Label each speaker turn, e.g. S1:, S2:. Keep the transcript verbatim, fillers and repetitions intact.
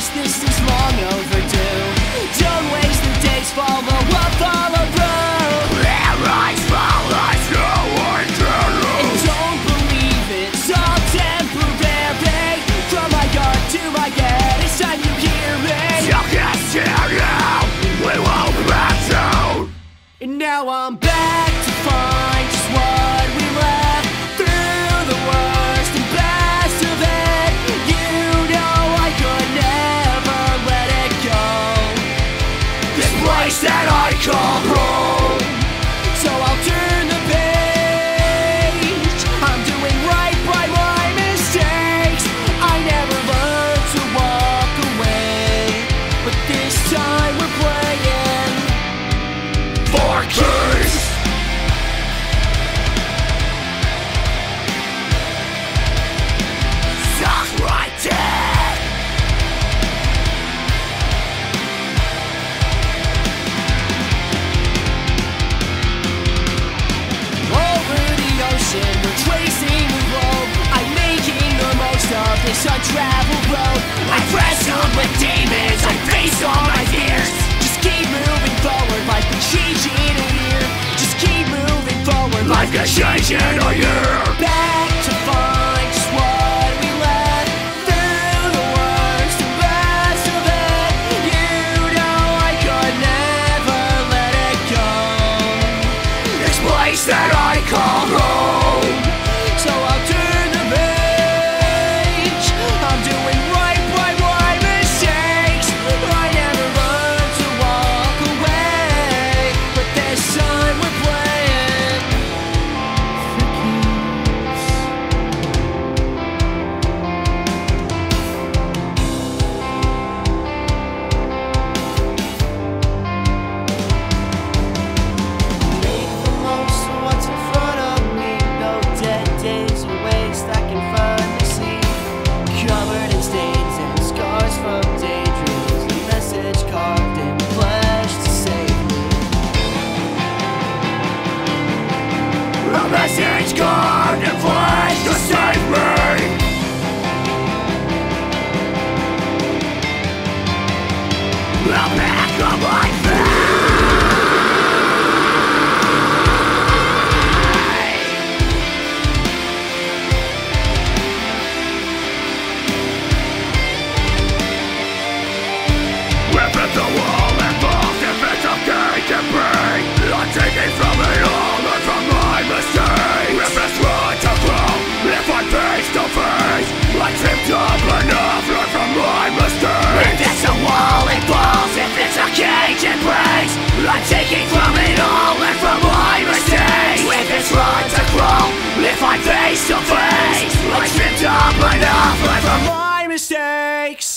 S1: this is long overdue. Don't waste the days, follow up, follow through.
S2: Rise, follows, no one can lose.
S1: And don't believe it's all temporary. From my heart to my head, it's time you hear me.
S2: You can steer now, we won't back down.
S1: And now I'm back to find just what we left. Through the worst and best of it, you know I could never let it go.
S2: This place that I call home.
S1: So I'll turn the page. I'm doing right by my mistakes. I never learned to walk away, but this time we're playing
S2: For keys. Suck right dead.
S1: over the ocean. We're tracing the globe. I'm making the most of this untraveled road.
S2: I wrestled with demons, I faced all my fears.
S1: Just keep moving forward, life can change in a year. Just keep moving forward,
S2: Life can change in a year.
S1: back to find just what we left. Through the worst and best of it, you know I could never let it go.
S2: This place that I call home.
S1: So I'll turn the page. I'm doing right by my mistakes. I never learned to walk away, but this time we're playing for keeps. Make the most of what's in front of me. No dead days or waste I can finally see. Covered in stains and scars from daydreams. A message carved in flesh to save me.
S2: A message carved in flesh to save me. The back of my face. Rip at the wall and bolt if it's okay to break. I'm taking from it all, learn from my mistakes. If it's right to grow, if I'm face to face, I tripped up enough, learn from my mistakes. If it's a wall it falls, if it's a cage it breaks. I'm taking from it all, learn from my mistakes. If it's right to grow, if I'm face to face, I tripped up enough, learn from
S1: My mistakes.